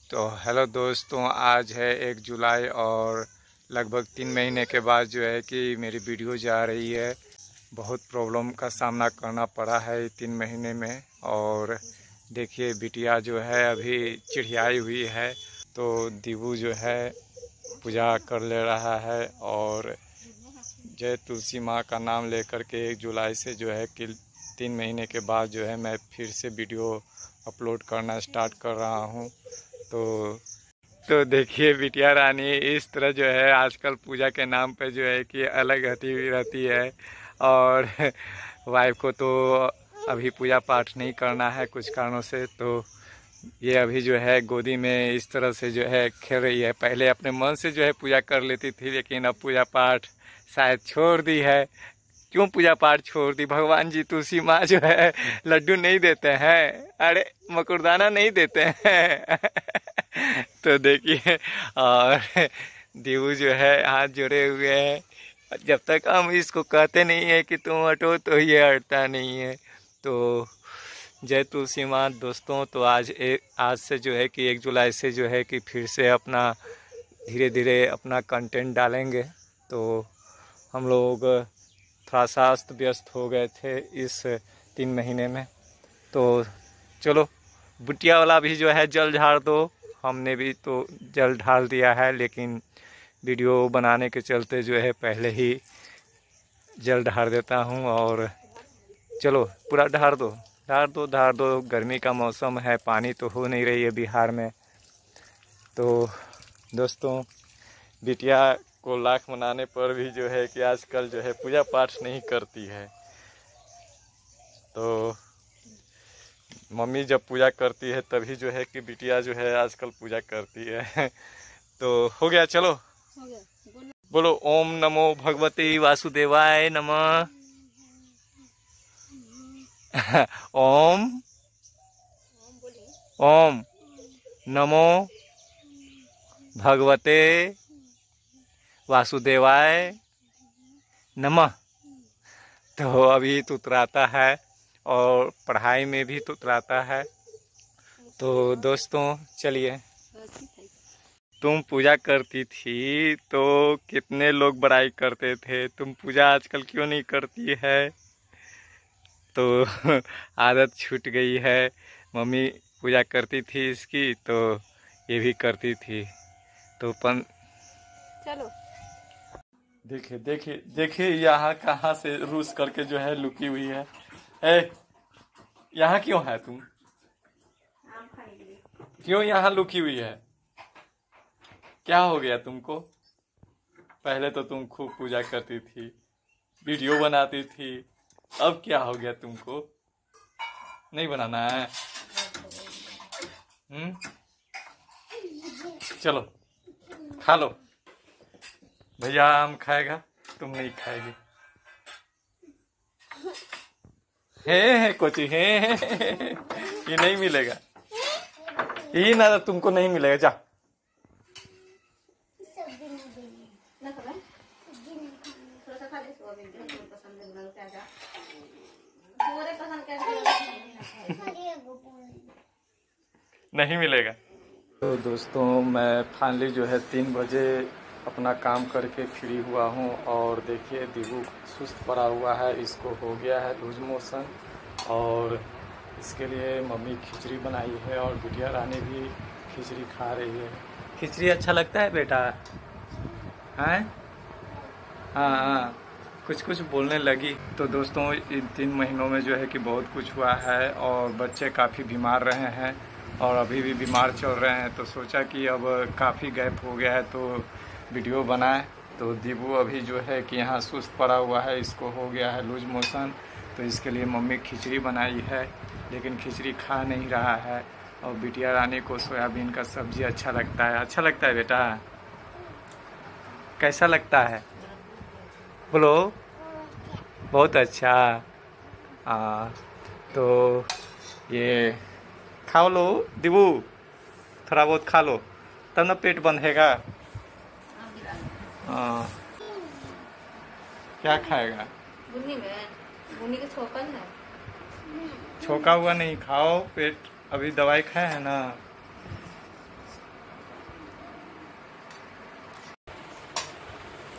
तो हेलो दोस्तों, आज है 1 जुलाई और लगभग 3 महीने के बाद जो है कि मेरी वीडियो जा रही है। बहुत प्रॉब्लम का सामना करना पड़ा है 3 महीने में। और देखिए बिटिया जो है अभी चिढ़ियाई हुई है, तो दीबू जो है पूजा कर ले रहा है और जय तुलसी माँ का नाम लेकर के 1 जुलाई से जो है कि 3 महीने के बाद जो है मैं फिर से वीडियो अपलोड करना स्टार्ट कर रहा हूँ। तो देखिए बिटिया रानी इस तरह जो है आजकल पूजा के नाम पे जो है कि अलग हटी हुई रहती है। और वाइफ को तो अभी पूजा पाठ नहीं करना है कुछ कारणों से, तो ये अभी जो है गोदी में इस तरह से जो है खेल रही है। पहले अपने मन से जो है पूजा कर लेती थी, लेकिन अब पूजा पाठ शायद छोड़ दी है। क्यों पूजा पाठ छोड़ दी? भगवान जी तुलसी माँ जो है लड्डू नहीं देते हैं, अरे मकुरदाना नहीं देते हैं। तो देखिए, और दीवू जो है हाथ जोड़े हुए हैं। जब तक हम इसको कहते नहीं है कि तुम हटो तो ये हटता नहीं है। तो जय तुलसी माँ दोस्तों। तो आज से जो है कि 1 जुलाई से जो है कि फिर से अपना धीरे धीरे अपना कंटेंट डालेंगे। तो हम लोग थोड़ा सा अस्त व्यस्त हो गए थे इस 3 महीने में। तो चलो बुटिया वाला भी जो है जल ढार दो। हमने भी तो जल ढाल दिया है, लेकिन वीडियो बनाने के चलते जो है पहले ही जल ढार देता हूँ। और चलो पूरा ढार दो ढार दो ढार दो। गर्मी का मौसम है, पानी तो हो नहीं रही है बिहार में। तो दोस्तों बिटिया को लाख मनाने पर भी जो है कि आजकल जो है पूजा पाठ नहीं करती है। तो मम्मी जब पूजा करती है तभी जो है कि बिटिया जो है आजकल पूजा करती है। तो हो गया, चलो हो गया। बोलो ओम नमो भगवते वासुदेवाय नमः। ओम ओम नमो भगवते वासुदेवाय नमः। तो अभी तुतराता है और पढ़ाई में भी तुतराता है। तो दोस्तों चलिए, तुम पूजा करती थी तो कितने लोग बड़ाई करते थे, तुम पूजा आजकल क्यों नहीं करती है? तो आदत छूट गई है। मम्मी पूजा करती थी इसकी, तो ये भी करती थी। तो चलो देखिए देखिए देखिए यहाँ कहाँ से रूस करके जो है लुकी हुई है। ए, यहाँ क्यों है तुम? क्यों यहाँ लुकी हुई है? क्या हो गया तुमको? पहले तो तुम खूब पूजा करती थी, वीडियो बनाती थी, अब क्या हो गया तुमको? नहीं बनाना है? चलो खा लो। भैया आम खाएगा, तुम नहीं खाएगी। हे कोची हे, ये नहीं मिलेगा, ये ना तुमको नहीं मिलेगा। जा नहीं मिलेगा। तो दोस्तों मैं फाइनली जो है 3 बजे अपना काम करके फ्री हुआ हूँ। और देखिए दीबू सुस्त पड़ा हुआ है, इसको हो गया है लूज मोशन। और इसके लिए मम्मी खिचड़ी बनाई है और बिटिया रानी भी खिचड़ी खा रही है। खिचड़ी अच्छा लगता है बेटा? हैं? हाँ हाँ, कुछ कुछ बोलने लगी। तो दोस्तों इन 3 महीनों में जो है कि बहुत कुछ हुआ है और बच्चे काफ़ी बीमार रहे हैं और अभी भी बीमार चल रहे हैं। तो सोचा कि अब काफ़ी गैप हो गया है तो वीडियो बनाए। तो दीबू अभी जो है कि यहाँ सुस्त पड़ा हुआ है, इसको हो गया है लूज मोशन। तो इसके लिए मम्मी खिचड़ी बनाई है, लेकिन खिचड़ी खा नहीं रहा है। और बिटिया रानी को सोयाबीन का सब्जी अच्छा लगता है। अच्छा लगता है बेटा? कैसा लगता है बोलो? बहुत अच्छा। तो ये खा लो दीबू, थोड़ा बहुत खा लो तब ना पेट बंधेगा। क्या खाएगा? बुन्नी में बुन्नी के छोकन है। छोका हुआ नहीं खाओ, पेट अभी दवाई खाए है ना।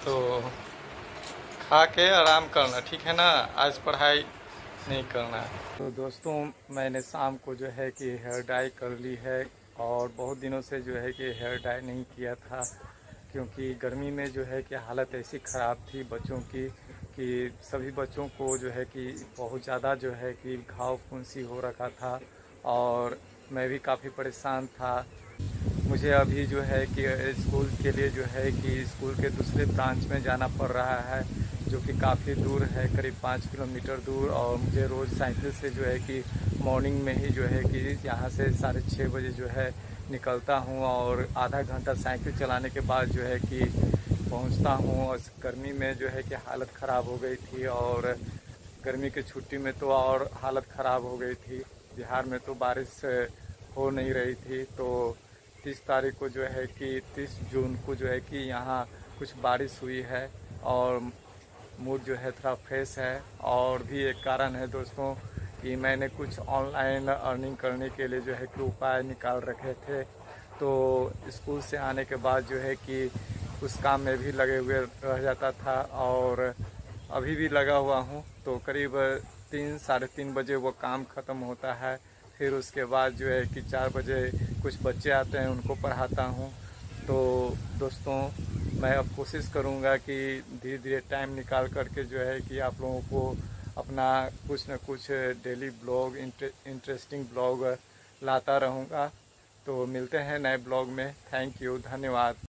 तो खा के आराम करना, ठीक है ना, आज पढ़ाई नहीं करना है। तो दोस्तों मैंने शाम को जो है कि हेयर डाई कर ली है और बहुत दिनों से जो है कि हेयर डाई नहीं किया था, क्योंकि गर्मी में जो है कि हालत ऐसी ख़राब थी बच्चों की कि सभी बच्चों को जो है कि बहुत ज़्यादा जो है कि घाव फुंसी हो रखा था और मैं भी काफ़ी परेशान था। मुझे अभी जो है कि स्कूल के लिए जो है कि स्कूल के दूसरे ब्रांच में जाना पड़ रहा है, जो कि काफ़ी दूर है, करीब 5 किलोमीटर दूर। और मुझे रोज़ साइकिल से जो है कि मॉर्निंग में ही जो है कि यहाँ से 6:30 बजे जो है निकलता हूँ और आधा घंटा साइकिल चलाने के बाद जो है कि पहुँचता हूँ। और गर्मी में जो है कि हालत ख़राब हो गई थी और गर्मी की छुट्टी में तो और हालत ख़राब हो गई थी। बिहार में तो बारिश हो नहीं रही थी, तो 30 तारीख को जो है कि 30 जून को जो है कि यहाँ कुछ बारिश हुई है और मूड जो है थोड़ा फ्रेश है। और भी एक कारण है दोस्तों कि मैंने कुछ ऑनलाइन अर्निंग करने के लिए जो है कि उपाय निकाल रखे थे, तो स्कूल से आने के बाद जो है कि उस काम में भी लगे हुए रह जाता था और अभी भी लगा हुआ हूँ। तो करीब 3-3:30 बजे वो काम ख़त्म होता है, फिर उसके बाद जो है कि 4 बजे कुछ बच्चे आते हैं, उनको पढ़ाता हूँ। तो दोस्तों मैं अब कोशिश करूँगा कि धीरे धीरे टाइम निकाल करके जो है कि आप लोगों को अपना कुछ न कुछ डेली ब्लॉग, इंटरेस्टिंग ब्लॉग लाता रहूँगा। तो मिलते हैं नए ब्लॉग में। थैंक यू, धन्यवाद।